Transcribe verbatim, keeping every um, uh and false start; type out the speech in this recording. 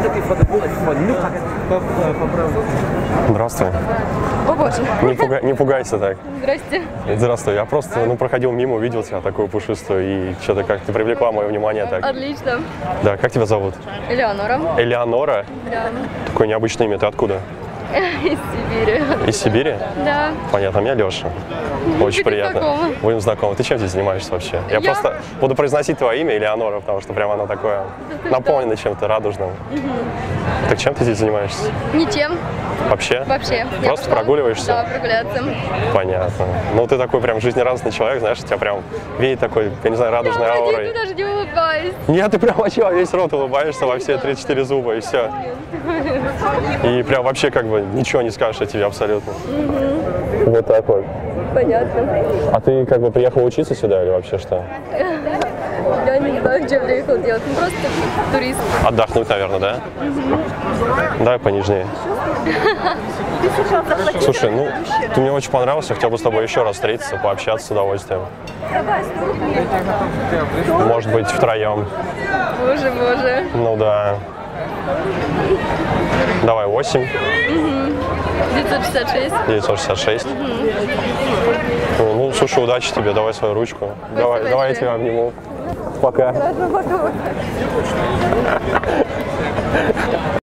Здравствуй. О боже. Не, пугай, не пугайся так. Здрасте. Здравствуй. Я просто ну, проходил мимо, увидел тебя такую пушистую, и что-то как ты привлекла мое внимание так. Отлично. Да, как тебя зовут? Элеонора. Элеонора? Да. Такое необычное имя. Ты откуда? Из Сибири. Из Сибири? Да. Понятно, а меня Леша. Очень Будем приятно. знакомы. Будем знакомы. Ты чем здесь занимаешься вообще? Я, Я? просто буду произносить твое имя Элеонора, потому что прямо оно такое наполнено чем-то радужным. Угу. Так чем ты здесь занимаешься? Ничем. Вообще? Вообще. Я Просто пошла, прогуливаешься? Да, прогуляться. Понятно. Ну ты такой прям жизнерадостный человек, знаешь, у тебя прям веет такой, я не знаю, радужной Я аурой. я даже не улыбаюсь. Нет, ты прям вообще во весь рот улыбаешься, во все тридцать четыре зуба, и все. И прям вообще как бы ничего не скажешь о тебе абсолютно. Угу. Вот так вот. Понятно. А ты как бы приехал учиться сюда или вообще что? Я не знаю, что я приехал делать. Ну, просто турист. Отдохнуть, наверное, да? Угу. Давай понежнее. Слушай, ну, ты мне очень понравился, хотел бы с тобой еще раз встретиться, пообщаться с удовольствием. Может быть, втроем. Боже, боже. Ну да. Давай, восемь. девятьсот шестьдесят шесть. девятьсот шестьдесят шесть. Угу. Ну, слушай, удачи тебе, давай свою ручку. Давай, давай я тебя обниму. Пока. Пока.